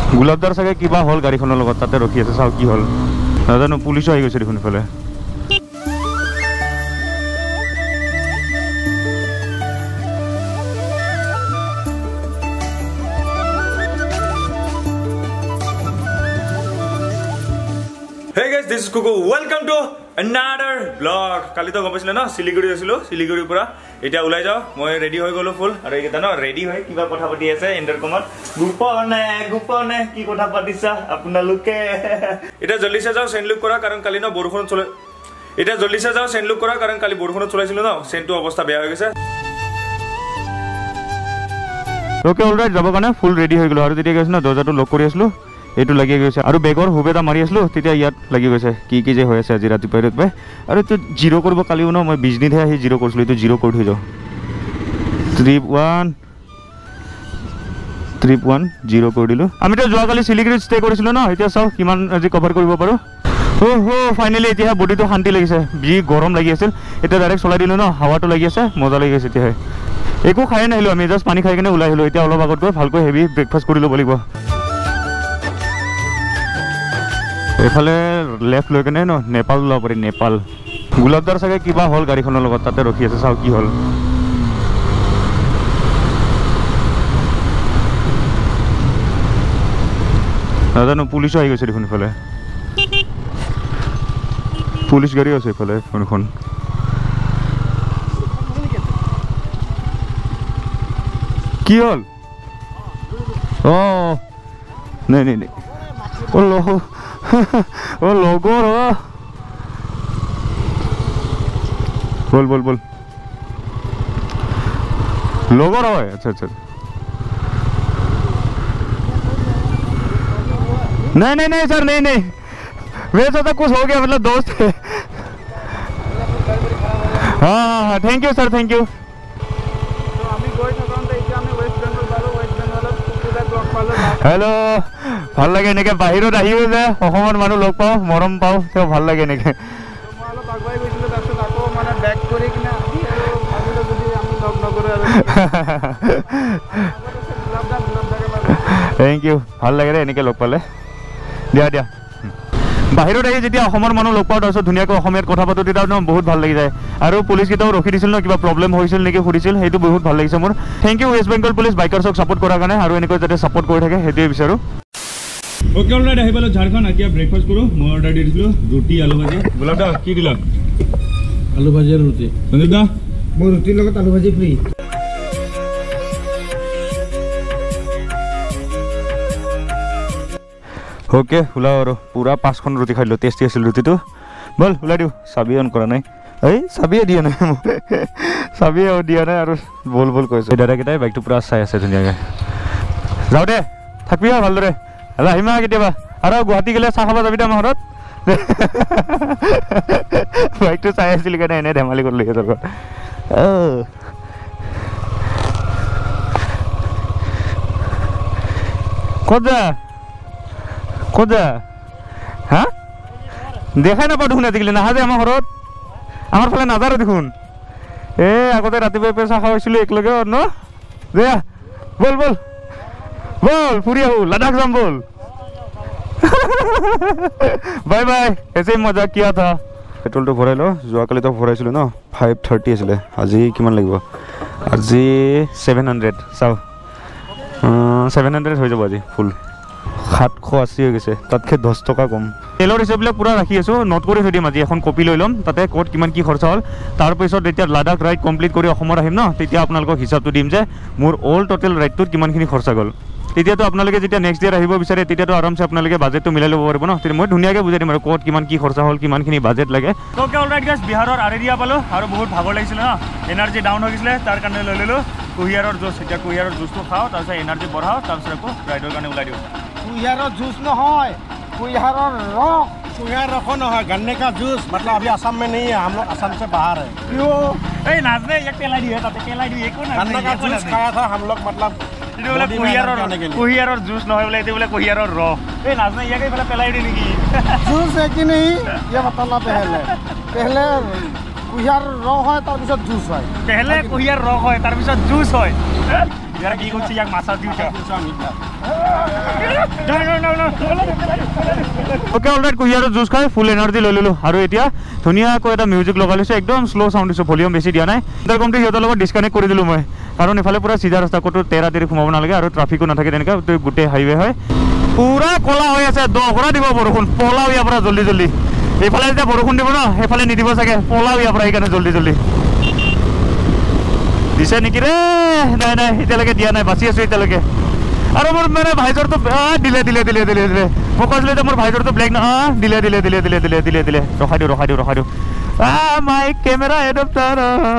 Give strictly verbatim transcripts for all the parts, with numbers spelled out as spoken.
গোলাপদাৰ চাগে কিবা হ'ল গাড়ীখনৰ লগত তাতে ৰখি আছে চাও কি হ'ল নাজানো পুলিচো আহি গৈছে দেখোন ইফালে Hey guys, this is Kuku. Welcome to another vlog. Kali to gopasile na Siliguri asilo, Siliguri pura. Eta ulai jao. Moi ready hoy golo full. Are ekta na ready hoy kiba kotha pati ase intercomot. Gupone, gupone ki kotha patisa apunaluke. Eta joldi se jao send look kora karon kali na borukhon chole. Eta joldi se jao send look kora karon kali borukhon cholaisilo na send to obostha beya hoy geche. Okay, all right. Jabo kane full ready hoy golo. Aru jetia geche na dorja to lock kori aslo. এইটো লাগি গৈছে আৰু বেগৰ হুবেটা মাৰি আসলো তেতিয়া ইয়াত লাগি গৈছে কি কি যে হৈ আছে আজি ৰাতি পাইৰত পাই আৰু তো জিৰো কৰিব কালিও ন মই বিজনিতে আহি জিৰো কৰিছিলো এইটো জিৰো কৰি থৈ যাও trip one trip one zero কৰি দিলো আমি তো যোৱা কালি সিলিগুৰিত ষ্টে কৰিছিলো ন এতিয়া চাও কিমান আজি কভাৰ কৰিব পাৰো ও হো ফাইনালি এতিয়া বডিটো শান্তি লাগিছে বি গৰম লাগি আছিল এতিয়া ডাইৰেক্ট চলাই দিলো ন হাৱাটো লাগি আছে মজা লাগি আছে এতিয়া একো খাই নাহিলো আমি জাস্ট পানী খাই কিনে ওলাই আহিলো এতিয়া অলপ আগত গৈ ভালকৈ হেভি ব্ৰেকফাষ্ট কৰি ল'ব লাগিব এফালে লেফট লৈ কেনে ন নেপাল ওলাব পাৰি নেপাল গোলাপদাৰ চাগে কিবা হ'ল গাড়ীখনৰ লগত তাতে ৰখি আছে চাও কি হ'ল নাজানো পুলিচো আহি গৈছে দেখোন ইফালে পুলিচ গাড়ী আছে ইফালে কোনখন কি হ'ল অ নাই নাই নাই ও লো ও লোগো रो बोल बोल बोल लोगो रो है अच्छा अच्छा नहीं नहीं नहीं सर नहीं नहीं मेरे साथ कुछ हो गया मतलब दोस्त है हाँ हाँ thank you sir thank you hello ভাল লাগে নেকে বাহিৰত আহিও যে অসমৰ মানুহ লগ পাও মৰম পাও সব ভাল লাগে নেকে মই অলপ আগবাই গৈছিল তাৰছত আকৌ মানে ব্যাক কৰি কিনে আহি আৰু ভাবিলো যদি আমি লগ নকৰো আৰু থ্যাংক ইউ ভাল লাগে ৰে এনেকে লগ পালে দিয়া দিয়া বাহিৰত আহি যেতিয়া অসমৰ মানুহ লগ পাও তাৰছত ধুনিয়াকৈ অসমীয়াত কথা পাতো তেতিয়া ন বহুত ভাল লাগি যায় আৰু পুলিচ কিটাও ৰখি দিছিল ন কিবা প্ৰবলেম হৈছিল নেকি সুধিছিল হেতু বহুত ভাল লাগিছে মোৰ thank you West Bengal police বাইকাৰছক সাপোৰ্ট কৰাৰ কাৰণে আৰু এনেকৈ যাতে সাপোৰ্ট কৰি থাকে হেতুই বিচাৰো ओके ऑलराइट आहि पालो झारखंड आकिया ब्रेकफास्ट करो মই অর্ডার দি দিছিলো রুটি আলু ভাজি গোলাপদা কি দিলা আলু ভাজি আর রুটি সন্দীপদা মই রুটিৰ লগত আলু ভাজি ফ্রি ओके हुला और पूरा पाँचখন रुटी खाइलो टेस्टी আছিল रुटीটো বল हुला দিও চাবি অন কৰা নাই এই চাবিয়ে দিয়া নাই চাবিয়ে দিয়া নাই আৰু বল বল কৈছে দাদাকেইটাই বাইকটো পুৰা চাই আছে ধুনিয়াকে যাও দে থাকবি ভালদৰে হলা হিমা কেতিয়াবা আৰু গুৱাহাটী গলে চাহ খাব যাবি দে মহৰত বাইকটো চাই আছিল কাৰণে এনে ধেমালি কৰিলে তোৰ ক'ত যা ক'ত যা হা দেখাই নাপাওঁ দেখোন আজিকালি নাহা যে আমাৰ ঘৰত আমাৰ ফালে নাযাৰো দেখোন এ আগতে ৰাতিপুৱা চাহ খাইছিলো একলগে ন দে বল বল बोल पूरी हो लद्दाख जाम बोल बाय बाय ऐसे ही मजाक किया था पेट्रोल तो भराइलो जोआ काली तो भराइছিলো न फाइव थर्टी आছিলে আজি কিমান লাগিব আজি सेवन हंड्रेड চাও सेवन हंड्रेड হৈ যাব আজি ফুল সাতশ আশী হৈ গৈছে তাতকে দহ টকা কম তেলৰ হিচাপবিলাক পুৰা ৰাখি আছো নোট কৰি থৈ দিম আজি এখন কপি লৈ লম তাতে কোড কিমান কি খৰচা হ'ল তাৰ পিছত যেতিয়া লাডাখ ৰাইড কমপ্লিট কৰি অসমৰ আহিম ন তেতিয়া আপোনালোকক হিচাপটো দিম যে মোৰ অল টোটাল ৰাইডটোত কিমানখিনি খৰচা গ'ল তেতিয়াতো আপোনালোকে যেতিয়া নেক্সট ইয়াৰ আহিব বিচাৰে তেতিয়াতো আৰামছে আপোনালোকে বাজেটটো মিলাই ল'ব পাৰিব ন তেতিয়া মই ধুনীয়াকৈ বুজাই দিম আৰু ক'ত কিমান কি খৰচা হ'ল কিমানখিনি বাজেট লাগে ওকে অলৰাইট গাইছ বিহাৰৰ আৰেৰিয়া পালো আৰু বহুত ভাগৰ লাগিছিল ন এনাৰ্জি ডাউন হৈ গৈছিলে তাৰ কাৰণে লৈ ল'লো কুহিয়াৰৰ জুচ এতিয়া কুহিয়াৰৰ জুচটো খাওঁ তাৰপিছত এনাৰ্জি বঢ়াওঁ তাৰপিছত আকৌ ৰাইডৰ কাৰণে ওলাই দিওঁ কুহিয়াৰৰ জুচ নহয় कुहियारों रॉक कुहियार रखो ना है गन्ने का जूस मतलब अभी असम में नहीं है हम लोग असम से बाहर है क्यों ए नाजने एक केला दी है ताते केला दी एको ना गन्ने का जूस खाया था हम लोग मतलब इदे बोले कुहियारों कुहियारों जूस न होय बोले इदे बोले कुहियारों रॉ ए नाजने ये के पहले पेलाई दी निकी जूस है कि नहीं ये बताना पहले पहले कुहियार रॉ है तार पिছত जूस है पहले कुहियार रॉ है तार पिছত जूस है ইয়াৰ কি কৰিছে ইয়াক মাছা দিউছা ওকে অলৰাইট কুহিয়াৰ জুচ খাই ফুল এনাৰ্জি লৈ ললো আৰু এতিয়া ধুনীয়াকৈ এটা মিউজিক লগাই লৈছো একদম শ্ল' চাউণ্ড দিছো ভলিউম বেছি দিয়া নাই ইণ্টাৰকমটো সিহঁতৰ লগত ডিছকানেক্ট কৰি দিলোঁ মই কাৰণ ইফালে পুৰা চিধা ৰাস্তা ক'তো তেৰা তেৰি সোমাব নালাগে আৰু ট্ৰাফিকো নাথাকে তেনেকৈ গোটেই হাইৱে হয় পুৰা ক'লা হৈ আছে দহৰা দিব বৰষুণ পলাও ইয়াৰ পৰা জল্দি জল্দি এইফালে যেতিয়া বৰষুণ দিব ন সেইফালে নিদিব চাগে পলাও ইয়াৰ পৰা সেইকাৰণে জল্দি জল্দি দিছে নেকি ৰে নাই নাই এতিয়ালৈকে দিয়া নাই বাচি আছোঁ এতিয়ালৈকে আৰু মোৰ মানে ভাইজৰটো দিলে দিলে দিলে দিলে দিলে মই কৈছিলোঁ যে মোৰ ভাইজৰটো ব্লেক না দিলে দিলে দিলে দিলে দিলে দিলে দিলে ৰখাই দিওঁ ৰখাই দিওঁ ৰখাই দিওঁ মাই কেমেৰা এডপ্টাৰ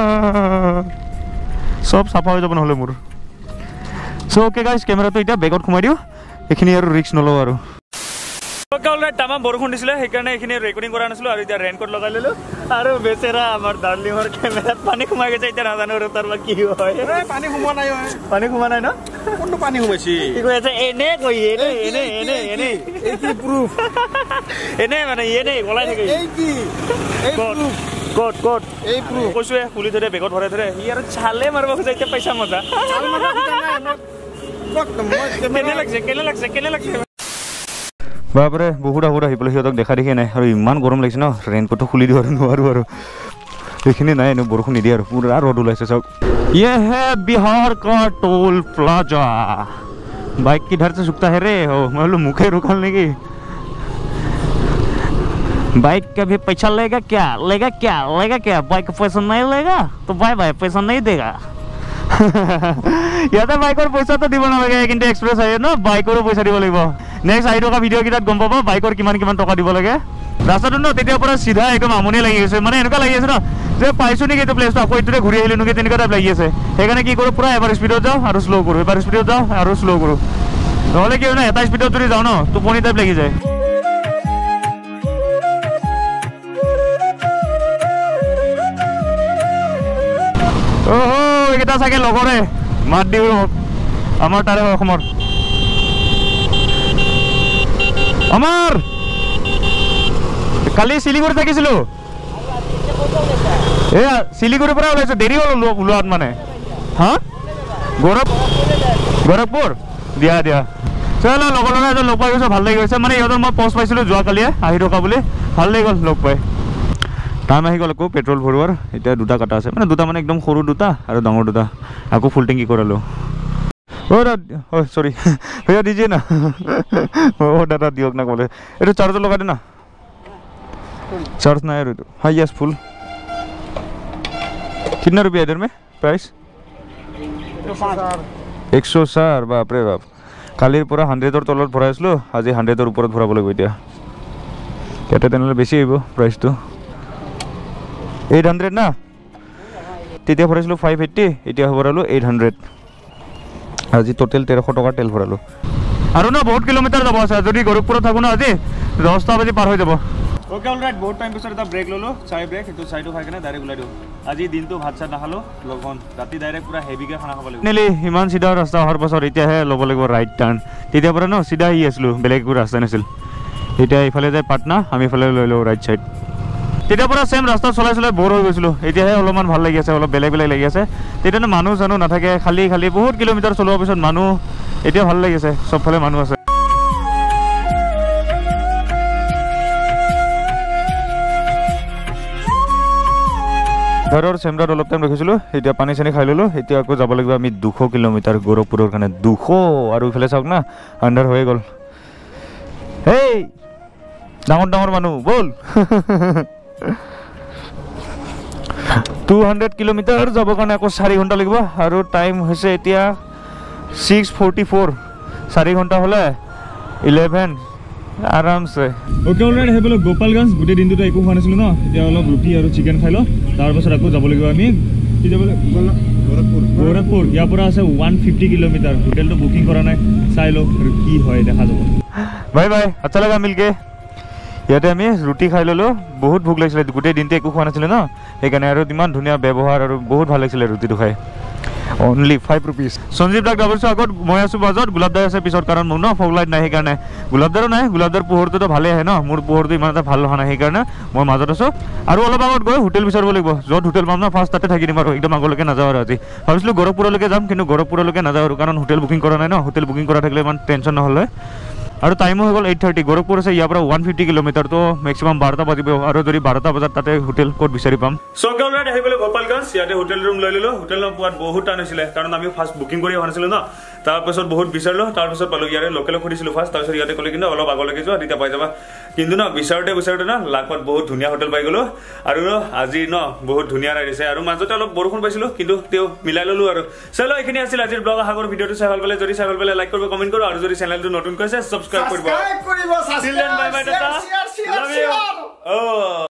চব চাফা হৈ যাব নহ'লে মোৰ চ' অ'কে গাইজ কেমেৰাটো এতিয়া বেগত সোমাই দিওঁ এইখিনি আৰু ৰিস্ক নলওঁ আৰু অলৰাইট তামাম বৰষুণ দিছিলে সেইকাৰণে এইখিনি ৰেকৰ্ডিং কৰা নাছিলোঁ আৰু এতিয়া ৰেইনকোট লগাই ল'লোঁ আৰু বেচেৰা আমাৰ ডাৰ্লিঙৰ কেমেৰাত পানী সোমাই গৈছে এতিয়া নাজানো আৰু তাৰ পৰা কি হয় পানী সোমোৱা নাই পানী সোমোৱা নাই ন কোনটো পানী সোমাইছে কি কৈ আছে এনে কৈ এনে এনে এনে এনে এই কি প্ৰুফ এনে মানে এনে গলাই থাকে এই কি এই প্ৰুফ ক'ত ক'ত এই প্ৰুফ কৈছোৱে খুলি থৈ দিয়ে বেগত ভৰাই থৈ দিয়ে সি আৰু চালে মাৰিব খোজে এতিয়া পইচা মজা কেনে লাগিছে কেনে লাগিছে কেনে লাগিছে বাপৰে বহুত আহুৰ আহি পেলাই সিহঁতক দেখা দেখি নাই আৰু ইমান গৰম লাগিছে ন ৰেইনকোটটো খুলি দিওঁ আৰু নোৱাৰোঁ আৰু এইখিনি নাই এনেও বৰষুণ নিদিয়ে আৰু পুৰা ৰ'দ ওলাইছে চাওক ये है बिहार का टोल प्लाजा बाइक किधर से सुखता है रे हो मतलब मुखे रुकल नहीं बाइक का भी पैसा लेगा क्या लेगा क्या लेगा क्या बाइक का पैसा नहीं लेगा तो बाय बाय पैसा नहीं देगा ইয়াতে বাইকৰ পইচাটো দিব নালাগে কিন্তু এক্সপ্ৰেছ আহে ন বাইকৰো পইচা দিব লাগিব নেক্সট আহি থকা ভিডিঅ' কেইটাত গম পাব বাইকৰ কিমান কিমান টকা দিব লাগে ৰাস্তাটো ন তেতিয়াৰ পৰা চিধা একদম আমনি লাগি গৈছে মানে এনেকুৱা লাগি আছে ন যে পাইছোঁ নেকি এইটো প্লেচটো আকৌ এইটোতে ঘূৰি আহিলোঁ নেকি তেনেকুৱা টাইপ লাগি আছে সেইকাৰণে কি কৰোঁ পূৰা এবাৰ স্পীডত যাওঁ আৰু শ্ল' কৰোঁ এবাৰ স্পীডত যাওঁ আৰু শ্ল' কৰোঁ নহ'লে কি হয় ন এটা স্পীডত যদি যাওঁ ন টোপনি টাইপ লাগি যায় অহ এইকেইটা চাগে লগৰে মাত দিওঁ আমাৰ তাৰে অসমৰ আমাৰ কালি শিলিগুৰি থাকিছিলোঁ এয়া শিলিগুৰিৰ পৰা ওলাইছোঁ দেৰি হ'ল ওলোৱাত মানে হা গৌৰৱ গৌৰৱপুৰ দিয়া দিয়া চলো লগৰ ল'ৰা এজন লগ পাই গৈছোঁ ভাল লাগি গৈছে মানে ইহঁতৰ মই পষ্ট পাইছিলোঁ যোৱাকালিয়ে আহি থকা বুলি ভাল লাগি গ'ল লগ পাই টাইম আহি গ'ল আকৌ পেট্ৰল ভৰোৱাৰ এতিয়া দুটা কাটা আছে মানে দুটা মানে একদম সৰু দুটা আৰু ডাঙৰ দুটা আকৌ ফুল টেংকি কৰালোঁ অ' দাদা হয় চৰি ভैया দিজিয়ে না অ' দাদা দিয়ক না ক'লে এইটো চাৰ্জত লগাই দে না চাৰ্জ নাই আৰু এইটো হয় য়েছ ফুল कितना रुपया इधर में प्राइस एक सौ चार बापरे बाप কালিৰ পৰা হাণ্ড্ৰেডৰ তলত ভৰাই আছিলোঁ আজি হাণ্ড্ৰেডৰ ওপৰত ভৰাব লাগিব এতিয়া ইয়াতে তেনেহ'লে বেছি আহিব প্ৰাইচটো এইট হাণ্ড্ৰেড না তেতিয়া ভৰাইছিলোঁ ফাইভ এইট্টি এতিয়া ভৰালোঁ এইট হাণ্ড্ৰেড আজি টোটেল তেৰশ টকাৰ তেল ভৰালোঁ আৰু ন বহুত কিলোমিটাৰ যাব আছে যদি গৌৰৱপুৰত থাকোঁ ন আজি দহটা বাজি পাৰ হৈ যাব অ'কে অলৰাইট বহুত টাইম পিছত এটা ব্ৰেক ল'লোঁ চাই ব্ৰেক সেইটো চাইটো খাই কিনে ডাইৰেক্ট ওলাই দিওঁ আজি দিনটো ভাত চাত নাখালোঁ লগন ৰাতি ডাইৰেক্ট পুৰা হেভিকৈ খানা খাব লাগিব নেলি ইমান চিধা ৰাস্তা অহাৰ পাছত এতিয়াহে ল'ব লাগিব ৰাইট টাৰ্ণ তেতিয়াৰ পৰা ন চিধা আহি আছিলোঁ বেলেগ একো ৰাস্তা নাছিল এতিয়া ইফালে যায় পাটনা আমি ইফালে লৈ লওঁ ৰাইট চাইড তেতিয়াৰ পৰা ছেম ৰাস্তা চলাই চলাই বৰ হৈ গৈছিলোঁ এতিয়াহে অলপমান ভাল লাগি আছে অলপ বেলেগ বেলেগ লাগি আছে তেতিয়ানো মানুহ চানুহ নাথাকে খালী খালী বহুত কিলোমিটাৰ চলোৱাৰ পিছত মানুহ এতিয়া ভাল লাগি আছে চবফালে মানুহ আছে ঘৰৰ চেম্বাৰত অলপ টাইম ৰখিছিলোঁ এতিয়া পানী চানী খাই ল'লোঁ এতিয়া আকৌ যাব লাগিব আমি দুশ কিলোমিটাৰ গৌৰৱপুৰৰ কাৰণে দুশ আৰু ইফালে চাওক না আন্ধাৰ হৈ গ'ল এই ডাঙৰ ডাঙৰ মানুহ ব'ল টু হাণ্ড্ৰেড কিলোমিটাৰ যাবৰ কাৰণে আকৌ চাৰি ঘণ্টা লাগিব আৰু টাইম হৈছে এতিয়া ছিক্স ফৰ্টি ফ'ৰ চাৰি ঘণ্টা হ'লে ইলেভেন আৰামছে অ'কে অলৰাইট আহি পেলাই গোপালগঞ্জ গোটেই দিনটোতো একো খোৱা নাছিলোঁ ন এতিয়া অলপ ৰুটি আৰু চিকেন খাই লওঁ তাৰপাছত আকৌ যাব লাগিব আমি কি যাব লাগিব গৌৰৱপুৰ গৌৰৱপুৰ ইয়াৰ পৰা আছে ওৱান ফিফটি কিলোমিটাৰ হোটেলটো বুকিং কৰা নাই চাই লওঁ আৰু কি হয় দেখা যাব বাই বাই আচ্ছা লগা মিলকে ইয়াতে আমি ৰুটি খাই ল'লোঁ বহুত ভোক লাগিছিলে গোটেই দিনটো একো খোৱা নাছিলে ন সেইকাৰণে আৰু ইমান ধুনীয়া ব্যৱহাৰ আৰু বহুত ভাল লাগিছিলে ৰুটিটো খাই অনলি ফাইভ ৰুপিজ সঞ্জীৱ দাক দাবৰছো আগত মই আছো বাজত গোলাপদাৰ আছে পিছত কাৰণ মোৰ ন ফগ লাইট নাই সেইকাৰণে গোলাপদাৰো নাই গোলাপদাৰ পোহৰটো ভালে আহে ন মোৰ পোহৰটো ইমান এটা ভাল নহয় নাই সেইকাৰণে মই মাজত আছো আৰু অলপ আগত গৈ হোটেল বিচাৰিব লাগিব য'ত হোটেল পাম ন ফাৰ্ষ্ট তাতে থাকি দিম আৰু একদম আগলৈকে নাযাওঁ আৰু আজি ভাবিছিলোঁ গৰখপুৰলৈকে যাম কিন্তু গৰখপুৰলৈকে নাযাওঁ আৰু কাৰণ হোটেল বুকিং কৰা নাই ন হোটেল বুকিং কৰা থাকিলে ইমান টেনশ্যন নহ'লে আৰু টাইমো হৈ গ'ল এইট থাৰ্টি গৰখপুৰ আছে ইয়াৰ পৰা ওৱান ফিফটি কিলোমিটাৰ তো মেক্সিমাম বাৰটা বাজিব আৰু যদি বাৰটা বজাত তাতে হোটেল ক'ত বিচাৰি পাম চৌকা ওলাই আহি গ'লো গোপালগঞ্জ ইয়াতে হোটেল ৰুম লৈ ল'লোঁ হোটেল পোৱাত বহুত টান হৈছিলে কাৰণ আমি ফাৰ্ষ্ট বুকিং কৰি অহা নাছিলোঁ ন তাৰপিছত বহুত বিচাৰিলোঁ তাৰপিছত পালোঁ ইয়াৰে লোকেলক সুধিছিলোঁ ফাৰ্ষ্ট তাৰপিছত ইয়াতে ক'লে কিন্তু অলপ আগলৈকে যোৱা তেতিয়া পাই যাবা কিন্তু ন বিচাৰোঁতে বিচাৰোঁতে ন লাকত বহুত ধুনীয়া হোটেল পাই গ'লোঁ আৰু আজি ন বহুত ধুনীয়া লাগিছে আৰু মাজতে অলপ বৰষুণ পাইছিলোঁ কিন্তু তেওঁ মিলাই ল'লোঁ আৰু চলো এইখিনি আছিল আজিৰ ব্লগ আশা কৰোঁ ভিডিঅ'টো চাই ভাল পালে যদি চাই ভাল পালে লাইক কৰিব কমেণ্ট কৰিব আৰু যদি চেনেলটো নতুনকৈ আছে সাবস্ক্ৰাইব কৰিব Subscribe কৰিব, subscribe, Till then, bye bye, share, tata. share, share, Love you. share. Oh.